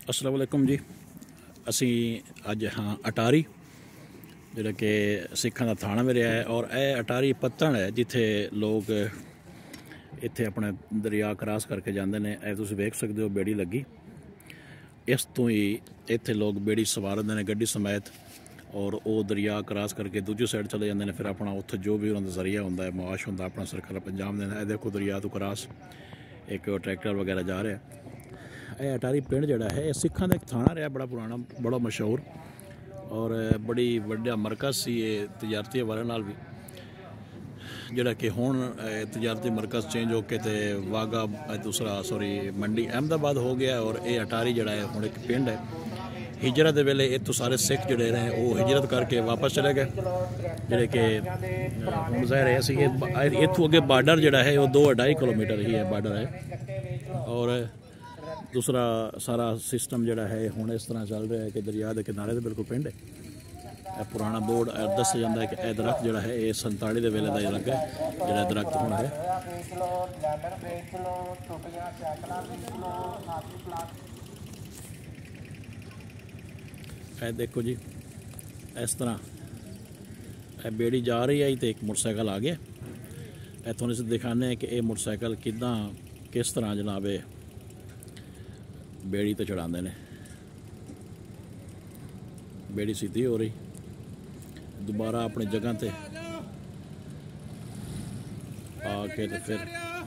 अस्सलाम वालेकुम जी। असी अज हाँ अटारी जोड़ा कि सिखां का थाना भी रहा है और यह अटारी पत्तन है जिथे लोग इत्थे अपने दरिया क्रॉस करके जाते हैं। यह तुम वेख सकते हो बेड़ी लगी, इस तो ही इत्थे लोग बेड़ी सवारते हैं गड्डी समेत और वो दरिया क्रॉस करके दूजी साइड चले जाते हैं। फिर अपना उत्थे जो भी उन्होंने जरिया होंगे मुआश होंगे अपना सरकार पंजाब देना। यह देखो दरिया तो क्रॉस एक ट्रैक्टर वगैरह जा रहा है। यह अटारी पिंड जोड़ा है यह सिखां का एक थाना रहा बड़ा पुराना बड़ा मशहूर और बड़ी वड्डा मरकज़ सी तजारती हवाले नाल भी जोड़ा कि हुण तजारती मरकज़ चेंज होकर तो वाघा दूसरा सॉरी मंडी अहमदाबाद हो गया और ये अटारी जोड़ा है हुण एक पिंड है। हिजरत के वेले इतों सारे सिख जोड़े रहे वो हिजरत करके वापस चले गए जोड़े कि हुण ज़ाहिर है इतों अगे बार्डर जोड़ा है वो 2-2.5 किलोमीटर ही है बार्डर है। और दूसरा सारा सिस्टम जोड़ा है हुण इस तरह चल रहा है कि दरिया के किनारे तो बिल्कुल पिंड है। पुराना बोर्ड दस जाता है कि यह दरख्त जोड़ा है ये 47 के वेले का लगा जोड़ा दरख्त हुण है। यह देखो जी इस तरह बेड़ी जा रही है तो एक मोटरसाइकिल आ गया। इतों इस दिखाने कि यह मोटरसाइकिल किस तरह जनाब बेड़ी तो चढ़ाते हैं। बेड़ी सीधी हो रही दोबारा अपनी जगह पर आके तो फिर